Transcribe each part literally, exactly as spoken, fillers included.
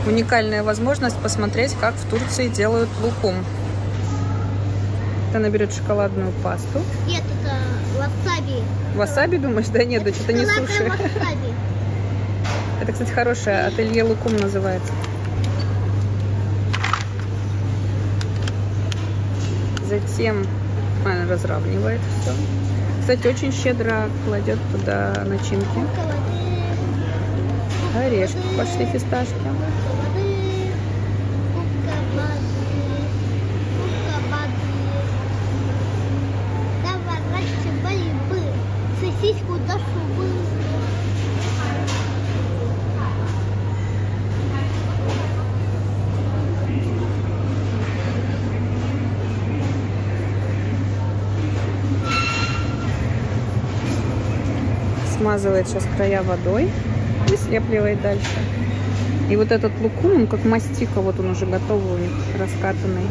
Уникальная возможность посмотреть, как в Турции делают лукум. Она берет шоколадную пасту. Нет, это васаби. Васаби, думаешь? Да нет, да что-то не суши. Это, кстати, хорошее. Ателье лукум называется. Затем она разравнивает все. Кстати, очень щедро кладет туда начинки. Орешки пошли, фисташки. Смазывает сейчас края водой и слепливает дальше. И вот этот лукум, он как мастика, вот он уже готовый у них, раскатанный.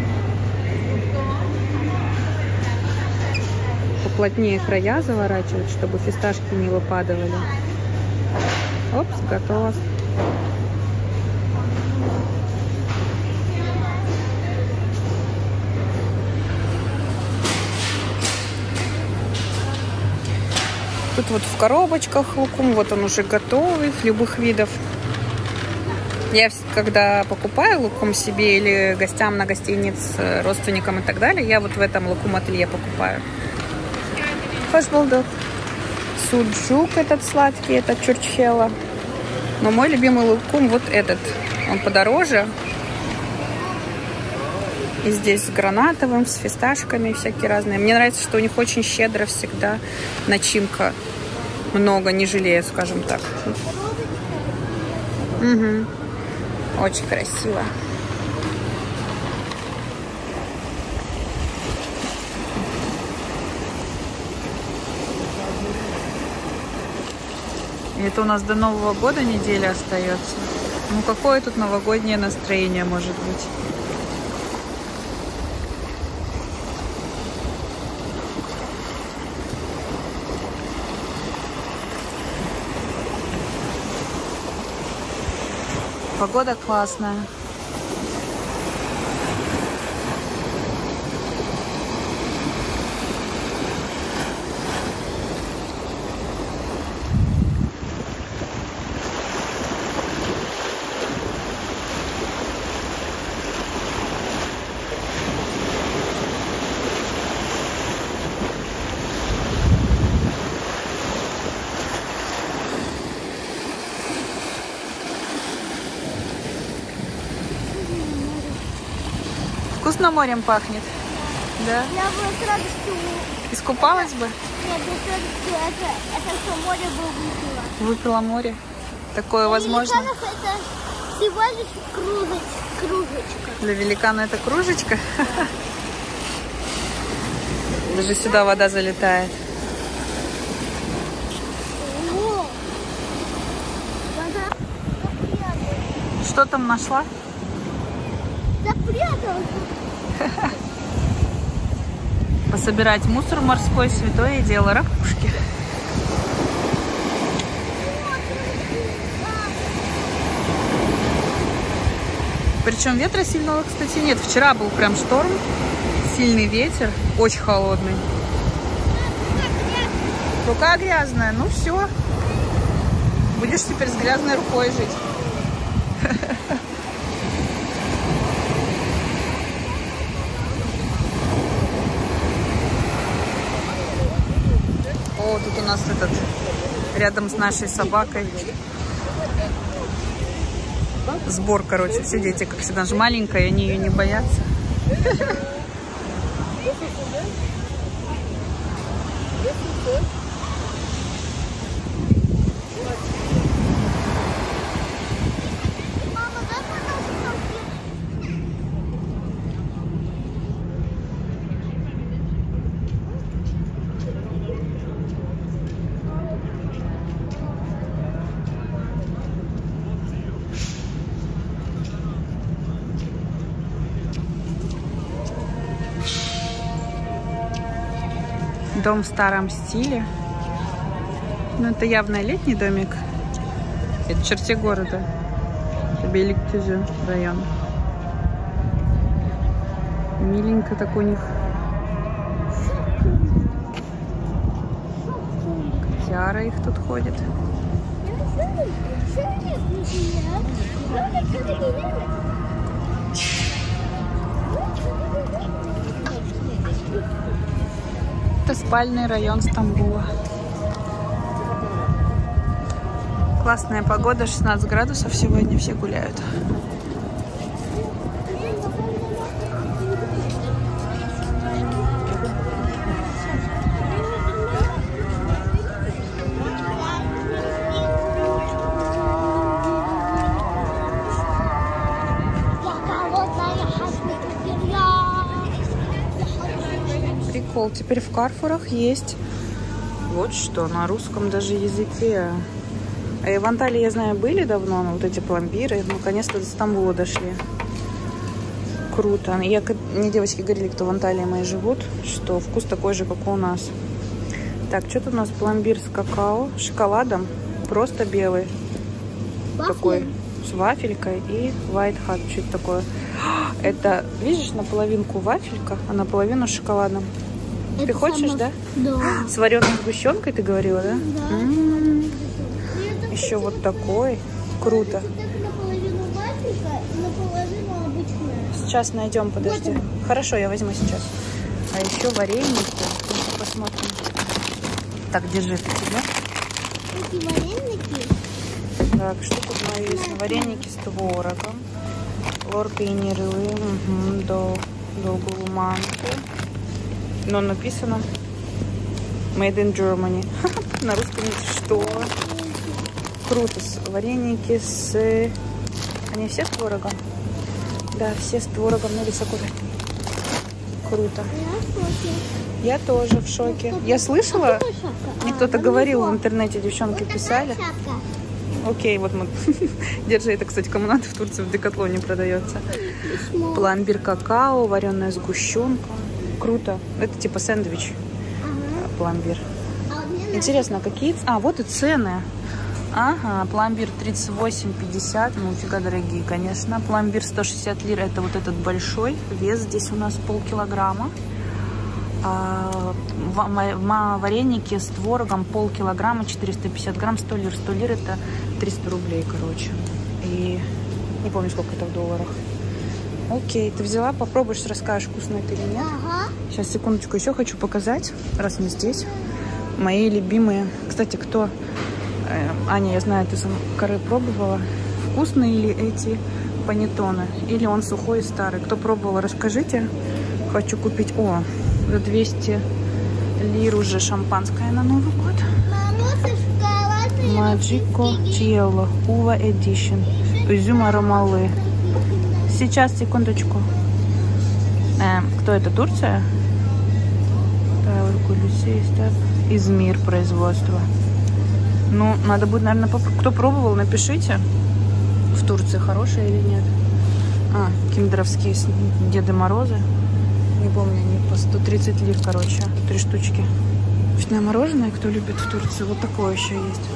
Поплотнее края заворачивать, чтобы фисташки не выпадывали. Опс, готово. Тут вот в коробочках лукум, вот он уже готовый, любых видов. Я когда покупаю лукум себе или гостям на гостиниц, родственникам и так далее, я вот в этом лукум ателье покупаю. Хошбулдук. Суджук этот сладкий, это чурчхела. Но мой любимый лукум вот этот. Он подороже. И здесь с гранатовым, с фисташками всякие разные. Мне нравится, что у них очень щедро всегда начинка. Много, не жалею, скажем так. Угу. Очень красиво. Это у нас до Нового года неделя остается. Ну какое тут новогоднее настроение может быть? Погода классная. Вкусно морем пахнет? Да? Я бы с радостью... Искупалась бы? Нет, я с радостью это, это все море бы выпила. Выпила море? Такое Для возможно? великанов это всего лишь кружеч, кружечка. Для великана это кружечка? Даже сюда вода залетает. О, вода запряталась. Что там нашла? Запряталась. Пособирать мусор морской — святое дело. Ракушки. Причем ветра сильного, кстати, нет. Вчера был прям шторм, сильный ветер, очень холодный. Рука грязная, ну все. Будешь теперь с грязной рукой жить. О, тут у нас этот, рядом с нашей собакой, сбор, короче, все дети, как всегда, же маленькая, они ее не боятся. Дом в старом стиле. Ну, это явно летний домик. Это в черте города. Бейли-Кюзю район. Миленько так у них. Котяра их тут ходит. Это спальный район Стамбула. Классная погода, шестнадцать градусов сегодня, все гуляют. Прикол, теперь в Карфурах есть вот что, на русском даже языке. В Анталии, я знаю, были давно, но вот эти пломбиры, наконец-то до Стамбула дошли. Круто. Я, мне девочки говорили, кто в Анталии мои живут, что вкус такой же, как у нас. Так, что тут у нас? Пломбир с какао, шоколадом, просто белый. Вафель. Такой, с вафелькой и white hot, что это такое. Это, видишь, наполовинку вафелька, а наполовину шоколадом. Это ты хочешь, само... да? Да. С вареной сгущенкой, ты говорила, да? Да. М-м-м. Еще вот такой. Круто. Наполовину вафелька и наполовину обычная. Сейчас найдем, подожди. Вот. Хорошо, я возьму сейчас. А еще вареники. Посмотрим. Так, держи ты тебя. Эти вареники? Так, что тут написано? Вареники с творогом. Лор пейниры. Угу, до, до гулманки. Но написано Made in Germany. На русском что? Круто. Вареники с... Они все с творогом? Да, все с творогом. Ну, высоко. Круто. Я тоже в шоке. Я слышала, мне кто-то говорил в интернете, девчонки писали. Окей, вот мы. Держи, это, кстати, кому надо, в Турции в Декатлоне продается. Пломбир какао, вареная сгущенка. Круто. Это типа сэндвич. Ага. Пломбир. Интересно, какие... А, вот и цены. Ага, пломбир тридцать восемь пятьдесят. Ну, фига дорогие, конечно. Пломбир сто шестьдесят лир. Это вот этот большой. Вес здесь у нас полкилограмма. А, вареники с творогом полкилограмма, четыреста пятьдесят грамм, сто лир. сто лир это триста рублей, короче. И не помню, сколько это в долларах. Окей, ты взяла, попробуешь, расскажешь, вкусно это или нет. Ага. Сейчас, секундочку, еще хочу показать, раз мы здесь. Мои любимые. Кстати, кто... Э, Аня, я знаю, ты сам коры пробовала. Вкусные ли эти панеттоны? Или он сухой и старый? Кто пробовал, расскажите. Хочу купить... О, за двести лир уже шампанское на Новый год. Маджико Чело Ува Эдишн. Изюм аромалы. Сейчас, секундочку. Э, кто это? Турция? Измир производства. Ну, надо будет, наверное, попробовать. Кто пробовал, напишите. В Турции хорошие или нет. А, киндеровские Деды Морозы. Не помню, они по сто тридцать лир, короче. Три штучки. Вкусное мороженое, кто любит в Турции. Вот такое еще есть.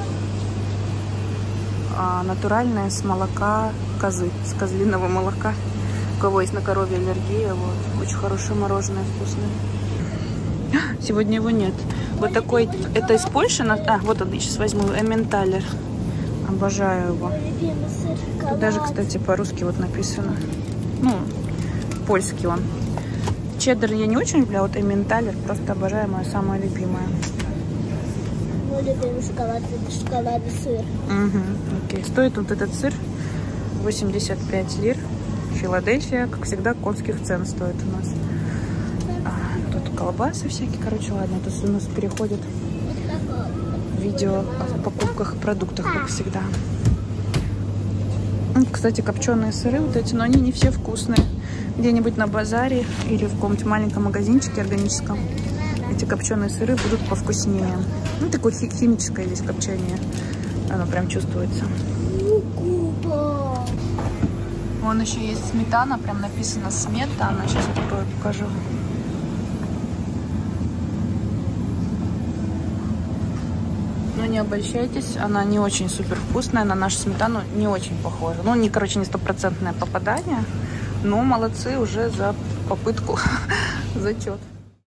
А, натуральное с молока козы, с козлиного молока. У кого есть на корове аллергия, вот. Очень хорошее мороженое, вкусное. Сегодня его нет. Вот такой, это из Польши. А, вот он, сейчас возьму. Эмменталер. Обожаю его. Тут даже, кстати, по-русски вот написано. Ну, польский он. Чеддер я не очень люблю, а вот Эмменталер просто обожаю, мое самое любимое. Мой любимый шоколад, это шоколадный сыр. Угу, окей. Стоит вот этот сыр восемьдесят пять лир. Филадельфия, как всегда, конских цен стоит у нас. А, тут колбасы всякие, короче, ладно, это у нас переходит видео о покупках и продуктах, как всегда. Кстати, копченые сыры вот эти, но они не все вкусные. Где-нибудь на базаре или в каком-нибудь маленьком магазинчике органическом эти копченые сыры будут повкуснее. Ну, такое химическое здесь копчение. Оно прям чувствуется. Вон еще есть сметана, прям написано сметана. Сейчас открою, покажу. Но не обольщайтесь, она не очень супер вкусная, на нашу сметану не очень похожа. Ну, не, короче, не стопроцентное попадание, но молодцы уже за попытку, зачет.